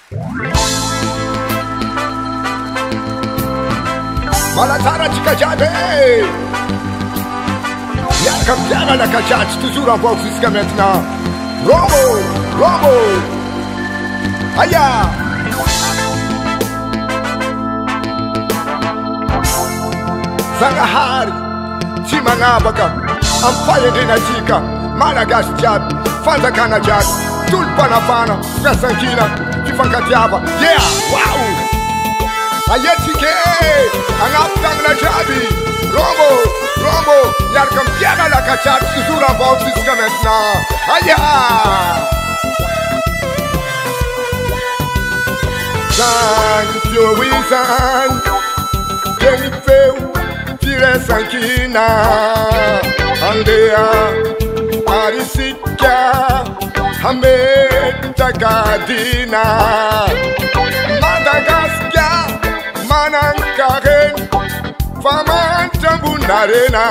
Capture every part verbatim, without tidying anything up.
Malatara Tchikajade. Y'a comme bien à la Kachatch, toujours en vogue jusqu'à maintenant. Robo, Robo. Aya. Zangahari, Chimangabaka, Ampaya de Najika, Malagas Jab, Fanta Kanajab, Tulpanapana, Gasankina, Tifankatiaba. Yeah, wow. Ayetike, Anaptang la Jabi, Robo, Robo, Yarkam Tiana la Kachat, toujours en vogue jusqu'à maintenant. Aya! San, Joey-san, Jennifer, Tire Sankina, Andea, Arisika, Hamed Takadina, Madagascar, Manankaren, Faman Jambunarena,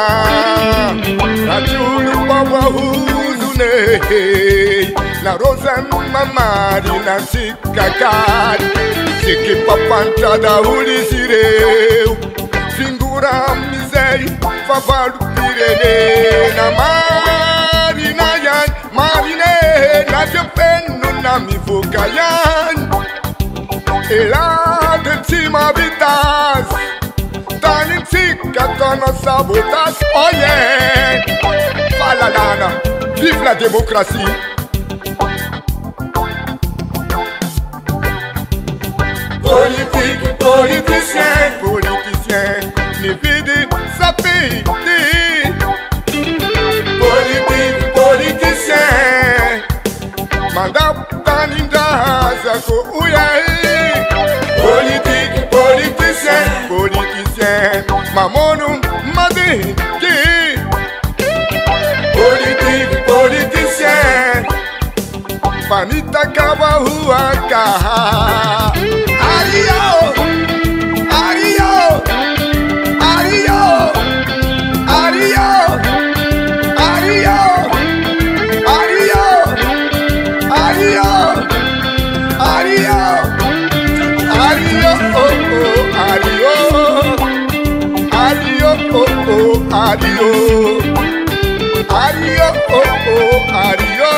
Natulu Bawa Huzune, Na Rosan Mamari Nansikakad, Siki Papanta da Ulisireu, Fingura Misei, Favalu Pirene, Na Marina Yan, Marine, Na Japan, Nunami Fukayan, Ela de Tima Vitas, Tanin Sika Tono Sabotas, oh yeah, Falalana, vive la démocratie. Politique, politicien, politicien, ni vide sa pays. Politique, politicien, mandat taninda zako uyahi. Politique, politicien, politicien, mamonu madinki. Politique, politicien, panita kaba huaka. Ario, Ario, Ario, Ario, Ario, Ario, Ario, Ario, Ario, oh oh, Ario, Ario, oh oh, Ario, Ario, oh oh, Ario,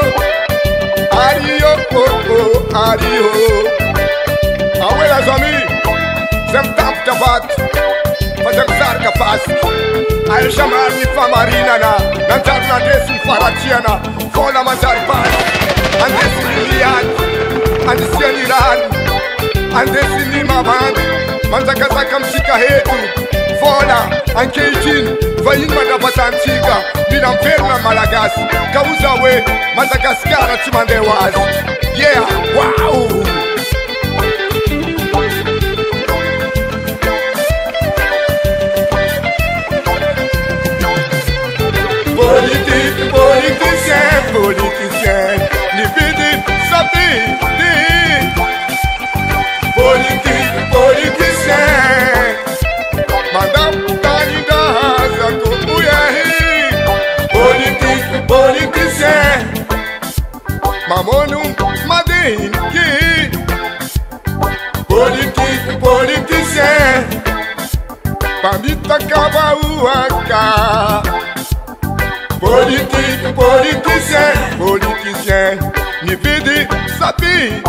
Ario, oh oh, Ario. Ah ouais les amis, j'aime tant que bat, pas j'aime ça que passe. Aïe chamar ni famarina na, nantar na desin faratiana, fola mantar pas. Andesin lian, andesin iran, andesin imaban, manzaka zakam sika hetu, fola, ankejin, vayin madabatan sika, binam ferna malagas, kauza we, Madagascar timandewaz. Yeah, wow. Politique, politicien, politicien, ni vide sa vie. Politique, politicien, madame Tanida Zako Uyahi. Politique, politicien, mamonu madinki. Politique, politicien, pamita kaba uaka. Politique, politicien, politicien, ni vide sa vie.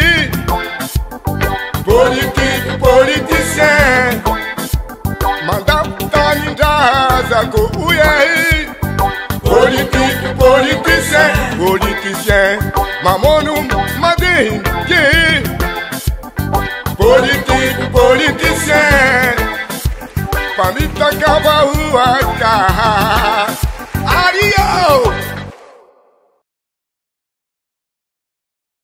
Politique, politicien, madame Taninda Zako Uyahi. Politique, politicien, politicien, mamonu madinki. Politique, politicien, pamita kaba uaka.